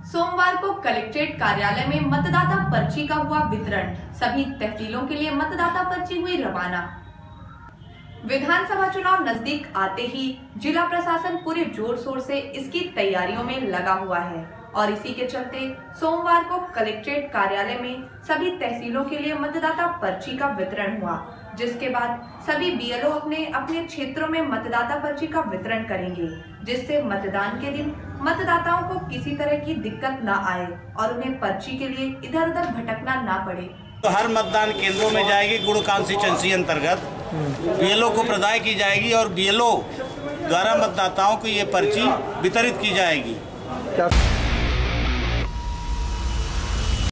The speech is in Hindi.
सोमवार को कलेक्ट्रेट कार्यालय में मतदाता पर्ची का हुआ वितरण। सभी तहसीलों के लिए मतदाता पर्ची हुई रवाना। विधानसभा चुनाव नजदीक आते ही जिला प्रशासन पूरे जोर शोर से इसकी तैयारियों में लगा हुआ है और इसी के चलते सोमवार को कलेक्ट्रेट कार्यालय में सभी तहसीलों के लिए मतदाता पर्ची का वितरण हुआ, जिसके बाद सभी बीएलओ अपने अपने क्षेत्रों में मतदाता पर्ची का वितरण करेंगे, जिससे मतदान के दिन मतदाताओं को किसी तरह की दिक्कत न आए और उन्हें पर्ची के लिए इधर उधर भटकना ना पड़े। तो हर मतदान केंद्रों में जाएगी गुड़ कॉन्स्टिट्यूंसी अंतर्गत बीएलओ को प्रदाय की जाएगी और बीएलओ द्वारा मतदाताओं को ये पर्ची वितरित की जाएगी।